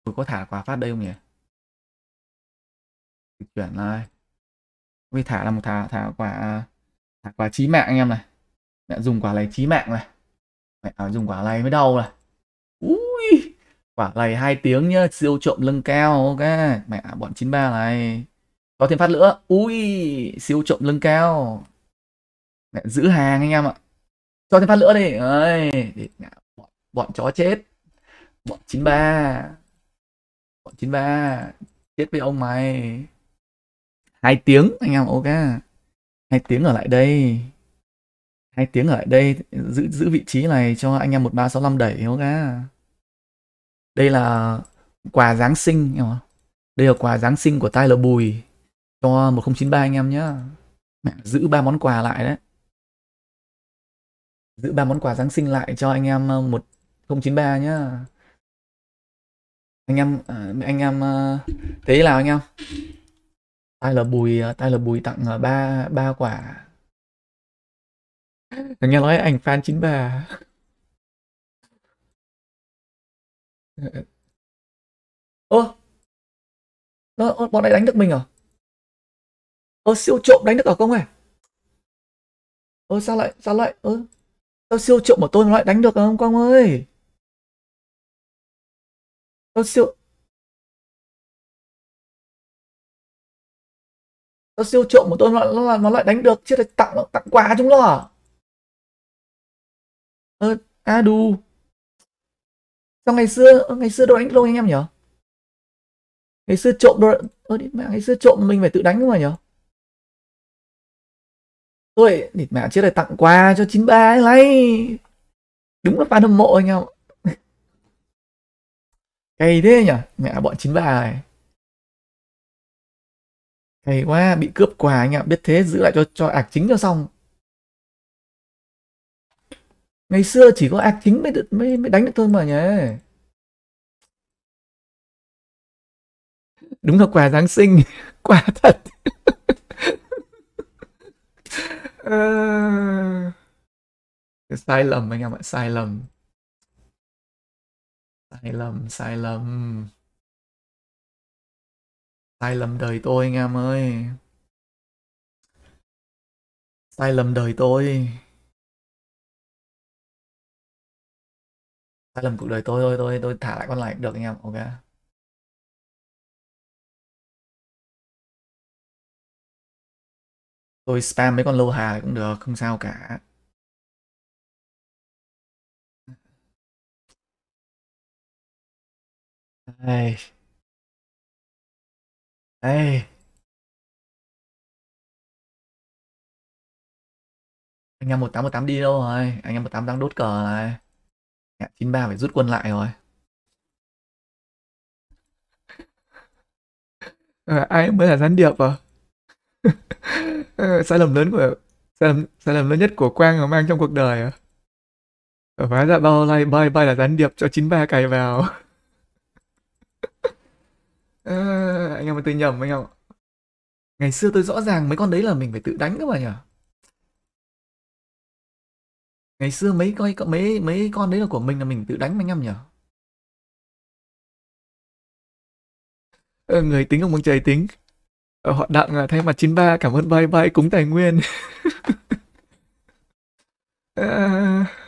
Tôi có thả quả phát đây không nhỉ? Dịch chuyển này. Vì thả là một thả quả chí mạng anh em này. Mẹ dùng quả này chí mạng này. Mẹ dùng quả này mới đau này. Ui, quả này 2 tiếng nhá, siêu trộm lưng cao. Ok, mẹ bọn 93 này. Có thêm phát nữa. Ui, siêu trộm lưng cao. Mẹ giữ hàng anh em ạ. Cho thêm phát nữa đi. Ơi, bọn chó chết. Bọn 93. Bọn 93. Chết với ông mày. 2 tiếng anh em, ok. 2 tiếng ở lại đây. 2 tiếng ở lại đây, giữ vị trí này cho anh em 1365 đẩy, ok. Đây là quà Giáng sinh, em đây là quà Giáng sinh của Tyler Bùi cho 1093 anh em nhá. Mẹ, giữ 3 món quà lại đấy. Giữ 3 món quà Giáng sinh lại cho anh em 1093 nhá. Anh em thế nào anh em? Tyler Bùi tặng ba quả. Nghe nói anh fan 93. Ơ, bọn này đánh được mình à? Siêu trộm đánh được ở không à? Sao lại sao siêu trộm của tôi mà lại đánh được không Quang ơi? Sao siêu sao siêu trộm của tôi nó lại đánh được, chứ lại tặng tặng quà chúng nó à? Đù. Sao ngày xưa đâu đánh được đâu anh em nhỉ? Ngày xưa trộm đâu, mẹ, ngày xưa trộm mình phải tự đánh mà nhỉ? Tôi địt mẹ, chứ lại tặng quà cho 93 ấy này. Đúng là fan hâm mộ anh em. Cay thế nhỉ? Mẹ, bọn 93 này. Cay quá, bị cướp quà anh em, biết thế giữ lại cho ạc chính cho xong. Ngày xưa chỉ có ạc chính mới đánh được thôi mà nhỉ. Đúng là quà Giáng sinh. Quà thật. Sai lầm anh em ạ, sai lầm. Sai lầm. Sai lầm đời tôi anh em ơi. Sai lầm đời tôi. Sai lầm cuộc đời tôi thôi, tôi thả lại con này cũng được anh em, ok. Tôi spam mấy con lô hà cũng được, không sao cả. Đây. Đây. Anh em 1818 đi đâu rồi? Anh em 18 đang đốt cờ này. 93 phải rút quân lại rồi. Ai mới là gián điệp à? Sai lầm lớn của sai lầm lớn nhất của Quang mà mang trong cuộc đời à? Hóa ra bao nay bay là gián điệp cho 93 cày vào. Anh em tôi nhầm anh em. Ngày xưa tôi rõ ràng mấy con đấy là mình phải tự đánh cơ mà nhỉ? Ngày xưa mấy con đấy là của mình là mình tự đánh anh em nhỉ? Người tính ông trời tính. Họ Đặng thay mặt 93 cảm ơn bay cúng tài nguyên.